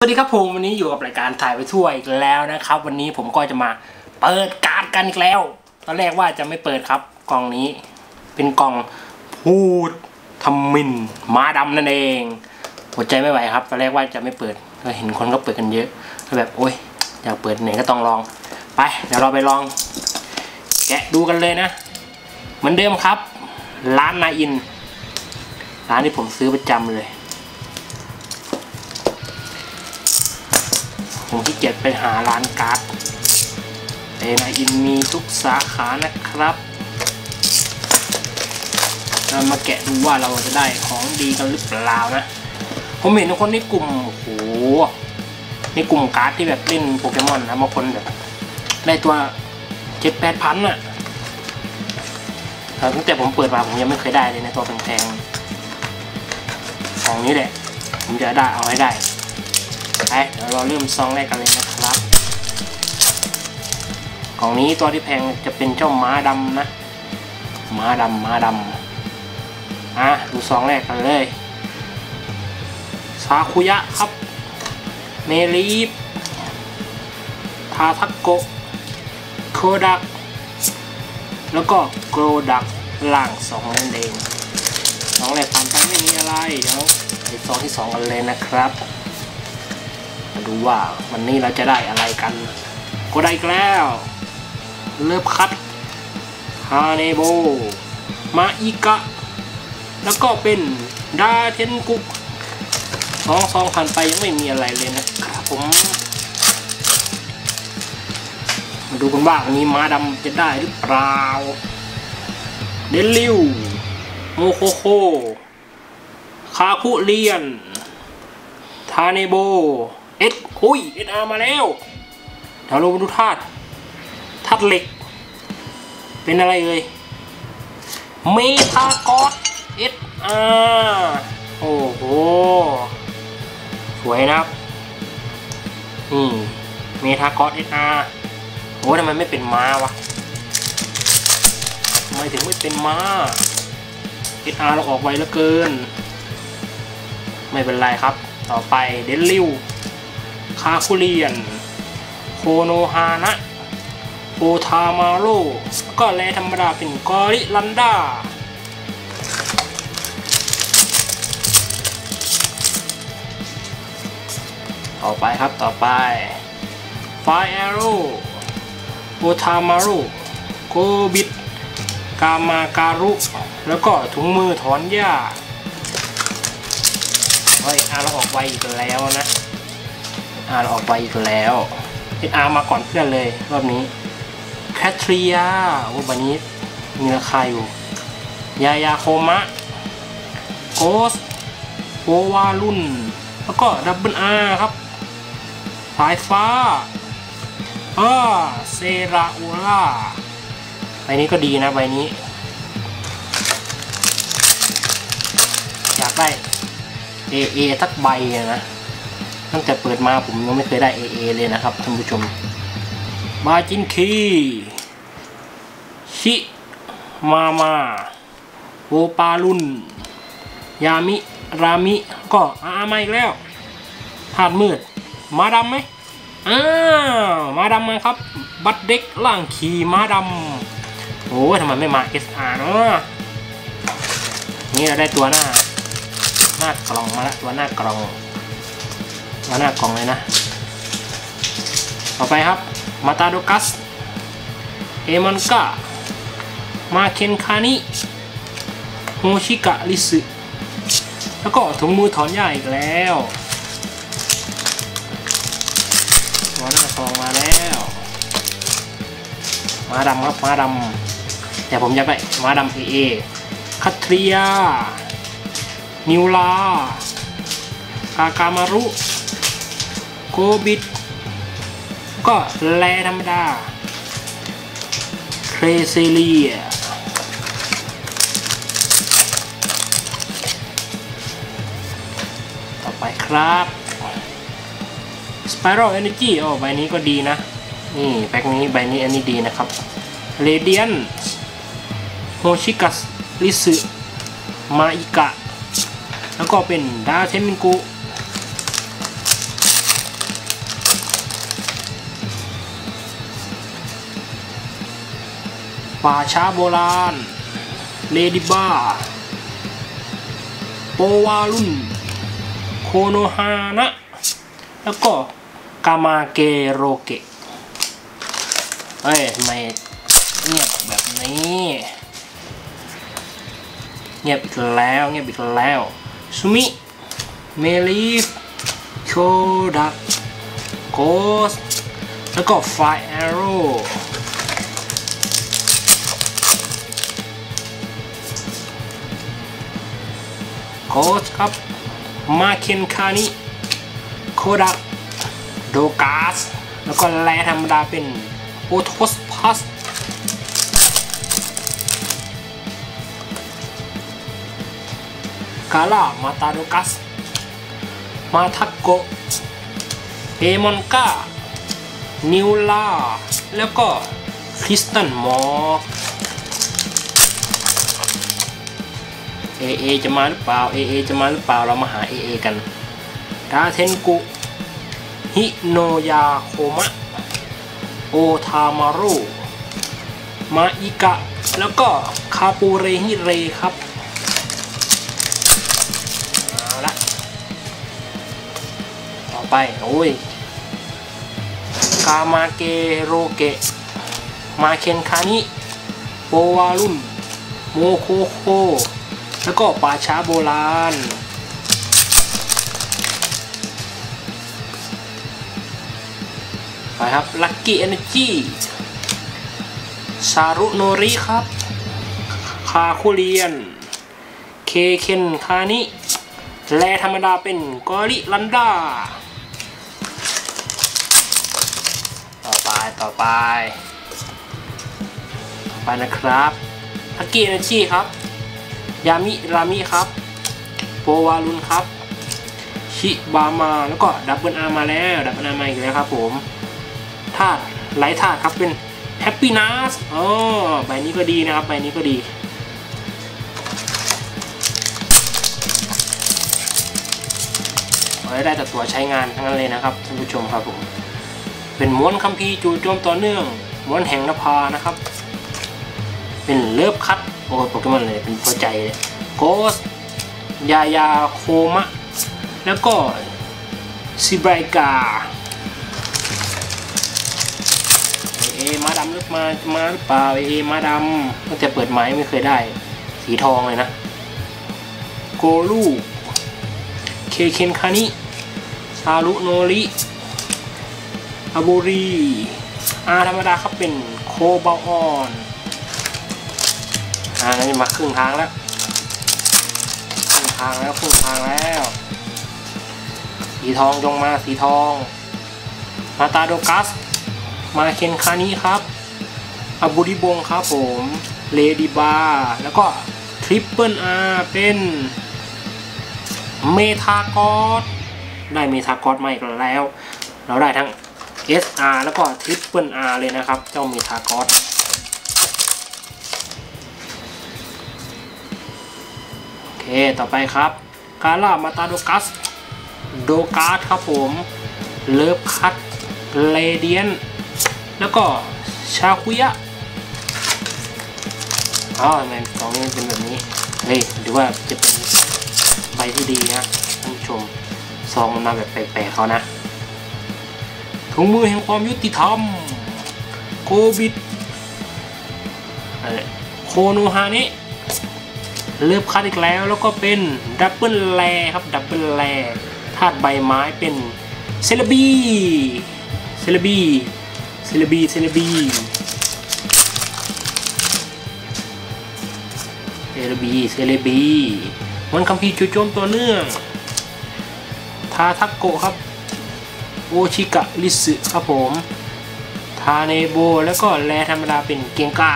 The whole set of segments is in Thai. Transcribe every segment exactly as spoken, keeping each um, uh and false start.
สวัสดีครับผมวันนี้อยู่กับรายการถ่ายไปทั่วอีกแล้วนะครับวันนี้ผมก็จะมาเปิดการ์ดกันอีกแล้วตอนแรกว่าจะไม่เปิดครับกล่องนี้เป็นกล่องพูดทำมินม้าดำนั่นเองอดใจไม่ไหวครับตอนแรกว่าจะไม่เปิดก็เห็นคนก็เปิดกันเยอะแบบโอ๊ยอยากเปิดไหนก็ต้องลองไปเดี๋ยวเราไปลองแกะดูกันเลยนะเหมือนเดิมครับร้านนาอินร้านที่ผมซื้อประจำเลยผมขี้เกียจไปหาร้านการ์ดแต่นาอินมีทุกสาขานะครับเรามาแกะดูว่าเราจะได้ของดีกันหรือเปล่านะผมเห็นทุกคนในกลุ่มโอ้โหในกลุ่มการ์ดที่แบบเล่นโปเกมอนนะบางคนแบบได้ตัวเจ็ดแปดพันอ่ะตั้งแต่ผมเปิดมาผมยังไม่เคยได้เลยนะตัวแพงๆของนี้แหละผมจะได้เอาให้ได้ไปเดี๋ยวเราเริ่มซองแรกกันเลยนะครับกล่องนี้ตัวที่แพงจะเป็นเจ้าม้าดำนะม้าดำม้าดำอ่ะดูซองแรกกันเลยซาคุยะครับเมลีฟทาทักโกะโคดักแล้วก็โกรดักล่างสองนั่นเองซองแรกผ่านไปไม่มีอะไรเดี๋ยวไปซองที่สองกันเลยนะครับมาดูว่าวันนี้เราจะได้อะไรกันก็ได้แล้วเลิฟคัตฮาเนโบมาอิกะแล้วก็เป็นดาเทนกุสองซองผ่านไปยังไม่มีอะไรเลยนะครับผมมาดูกันว่าวันนี้ม้าดำจะได้หรือเปล่าเดลิวโมโคโคคาคุเรียนทาเนโบเอ็ดหุยเอ็ดอาร์มาแล้วเดี๋ยวเราดูธาตุธาตุเหล็กเป็นอะไรเลยเมทากอสเอ็ดอาร์โอ้โหสวยนะครับนี่เมทากอสเอ็ดอาร์โอ้ทำไมไม่เป็นม้าวะทำไมถึงไม่เป็นม้าเอ็ดอาร์เราออกไวเหลือเกินไม่เป็นไรครับต่อไปเดลิวคาคุเรียนโคโนฮานะโอทามาโร่ก็แลธรรมดาเป็นกอริลันดาต่อไปครับต่อไปไฟแอโร่โอทามาโร่โกบิดกามาการุแล้วก็ถุงมือถอนหญ้าเฮ้ยอาร์เราออกไวอีกแล้วนะอาร์เราออกไวอีกแล้วเอ็ดอาร์มาก่อนเพื่อนเลยรอบนี้แคทริยาโอ้บันนี้มีราคาอยู่ยายาโคมะโกสโอวารุนแล้วก็ดับเบิลอาร์ครับสายฟ้าอ่าเซราโอล่าใบนี้ก็ดีนะใบนี้อยากได้เอ เอ ทักใบนะตั้งแต่เปิดมาผมยังไม่เคยได้ เอ เอ เลยนะครับท่านผู้ชมมาจินคีชิมามาโอปาลุนยามิรามิก็อามาอีกแล้วธาตุมืดมาดำไหมอ้าวมาดำมาครับบัตเด็กล่างขี่มาดำโอ้ยทำไมไม่มา เอส อาร์ เนาะนี่เราได้ตัวหน้าหน้ากล่องมาแล้วตัวหน้ากล่องตัวหน้ากล่องเลยนะต่อไปครับมาตาโดกัสเอมันกะมาเคนคานิโฮชิกะริสึแล้วก็ถุงมือถอนหญ้าอีกแล้วตัวหน้าซองมาแล้วม้าดำครับม้าดำแต่ผมอยากได้ม้าดำเอเอคัตริยานิวลากากามารุโกบิดก็แลธรรมดาเครเซเลียต่อไปครับสไปรัลเอเนจีโอ้ใบนี้ก็ดีนะนี่แพ็คนี้ใบนี้อันนี้ดีนะครับเรเดียนโฮชิกัสริสึมาอิกะแล้วก็เป็นดาเทมินกุป่าช้าโบราณเลดิบ้าโปวารุนโคโนฮานะแล้วก็กามาเกโรเกะเฮ้ยทำไมเงียบแบบนี้เงียบอีกแล้วเงียบอีกแล้วซูมิเมลิฟโคดักโกสแล้วก็ไฟแอโร่โกสครับมาเคนคานิโคดักโดกาสแล้วก็แลธรรมดาเป็นโอโทสพัสกาล่ามาตาโดกัสมาทักโกเอมอนกานิวลาแล้วก็คริสตันมอร์เอเอจะมาหรือเปล่าเอเอจะมาหรือเปล่าเรามาหาเอเอกันดาเทนกุฮิโนยาโคมะโอทามารุมาอิกะแล้วก็คาปูเรฮิเรครับเอาละต่อไปโอ้ยกามาเกโรเกะมาเคนคานิโปวารุนโมโคโคแล้วก็ป่าช้าโบราณไปครับลัคกี้เอเนจีซารุโนริครับคาคุเรียนเคเคนคานิแลธรรมดาเป็นกอริลันดาต่อไปต่อไปต่อไปนะครับลัคกี้เอเนจีครับยามิรามิครับโปวารุนครับชิบามาแล้วก็ดับเบิลอาร์มาแล้วดับเบิลอาร์มาอีกแล้วครับผมธาตุไร้ธาตุครับเป็นแฮปปี้นัสอ๋อใบนี้ก็ดีนะครับใบนี้ก็ดีได้แต่ตัวใช้งานทั้งนั้นเลยนะครับท่านผู้ชมครับผมเป็นม้วนคัมภีร์จู่โจมต่อเนื่องม้วนแห่งนภานะครับเป็นเลิฟคัตโอ้โปเกมอนเลยเป็นหัวใจเลยโกสยายาโคมะแล้วก็ซิบรายกาเอมาดำหรือมามาหรือเปล่าเอมาดำตั้งแต่เปิดไม้ไม่เคยได้สีทองเลยนะโกลูเคเคนคานิซารุโนริอาบูรีอาธรรมดาครับเป็นโคบาออนอ่านี่มาครึ่งทางแล้วครึ่งทางแล้วครึ่งทางแล้วสีทองจงมาสีทองมาตาโดกัสมาเคนคานิครับอาบูริบงครับผมเลดิบาแล้วก็ทริปเปิลอาร์เป็นเมทากอสได้เมทากอสมาอีกแล้วเราได้ทั้ง เอส อาร์ แล้วก็ Triple R เลยนะครับเจ้าเมทากอสโอเคต่อไปครับกาล่ามาตาโดกัสโดกาสครับผมเลิฟคัตเลเดียนแล้วก็ชาคุยะอ๋อทำไมสองนี้เป็นแบบนี้เฮ้ยหรือว่าจะเป็นใบที่ดีนะท่านผู้ชมซองมันมาแบบแปลกๆเขานะถุงมือแห่งความยุติธรรมโคบิดโคโนฮาเนะเลือบคัดอีกแล้วแล้วก็เป็นดับเบิลแลครับดับเบิลแลธาตุใบไม้เป็นเซเลบีเซเลบีเซเลบีเซเลบีเซเลบีเซเลบีมันคัมภีร์จู่โจมตัวเนื่องทาทักโกครับโอชิกะริสึครับผมทาเนโบแล้วก็แลธรรมดาเป็นเกียงกา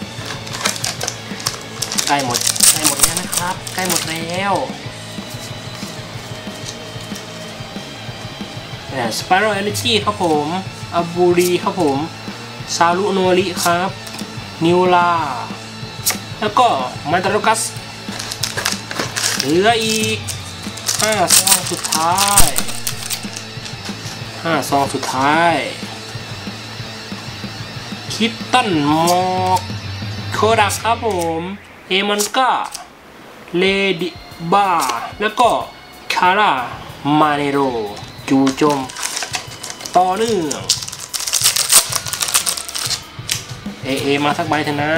ใกล้หมดใกล้หมดแล้วนะครับใกล้หมดแล้วสไปรัลเอเนจีครับผมอาบูรีครับผมซารุโนริครับนิวลาแล้วก็มันตาโรกัสเหลืออีกห้าซองสุดท้ายห้าซองสุดท้ายคิตตันมอกโคดักครับผมเอมันก้าเลดิบ้าแล้วก็คาร่ามาเนโรจูโจมต่อเนื่องเอเอมาสักใบเถอะนะ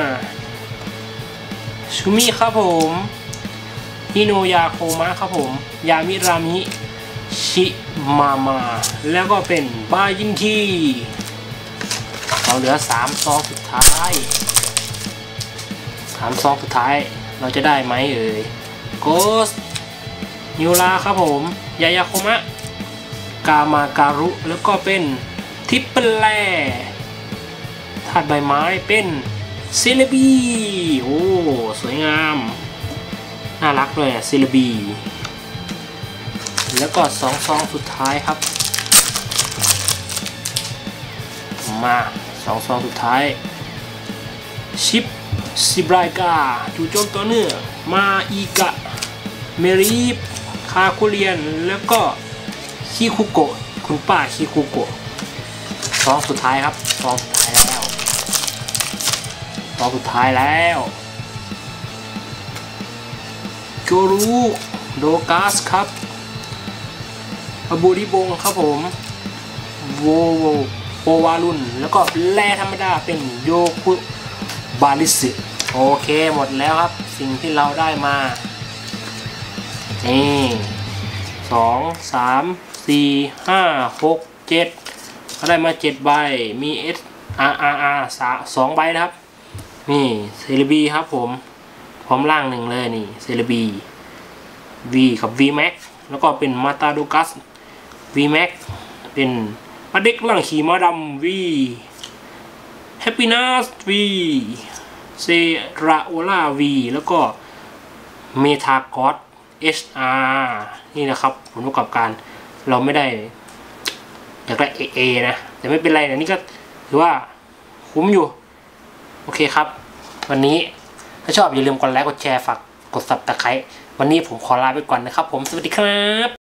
ชูมิครับผมฮิโนยาโคมะครับผมยามิรามิชิมามาแล้วก็เป็นบายินคีเราเหลือสามซองสุดท้ายสามซองสุดท้ายเราจะได้ไหมเอ่ยโกสนิวลาครับผมยายาโคมะกามาการุแล้วก็เป็นทิปเปิลแลธาตุใบไม้เป็นเซเลบีโอ้สวยงามน่ารักเลยเซเลบีแล้วก็สองซองสุดท้ายครับมาสองซองสุดท้ายชิปซิบรายกาจูโจมตัวเนื้อมาอีกะเมรีฟคาคุเรียนแล้วก็คิคุโกะคุณป้าคิคุโกะซองสุดท้ายครับซองสุดท้ายแล้วซองสุดท้ายแล้วโจรุโดกัสครับอบูริบงครับผมโวโอวารุนแล้วก็แร่ธรรมดาเป็นโยคุบาลิสึโอเคหมดแล้วครับสิ่งที่เราได้มานี่สองสามสี่ห้าหกเจ็ดเขาได้มาเจ็ดใบมีเอสอาร์อาร์อาร์สาสองใบนะครับนี่เซเลบีครับผมพร้อมล่างหนึ่งเลยนี่เซเลบี V กับ V Max แล้วก็เป็นมาตาโดกัส V Max เป็นมาเด็กล่างขี่ม้าดำ V Happiness V เซราโอล่า V แล้วก็เมทากอส เอช อาร์ นี่นะครับผลประกอบการเราไม่ได้อยากได้ เอ เอ นะแต่ไม่เป็นไรนะนี่ก็ถือว่าคุ้มอยู่โอเคครับวันนี้ถ้าชอบอย่าลืมกดไลค์กดแชร์ฝากกดซับสไครบ์วันนี้ผมขอลาไปก่อนนะครับผมสวัสดีครับ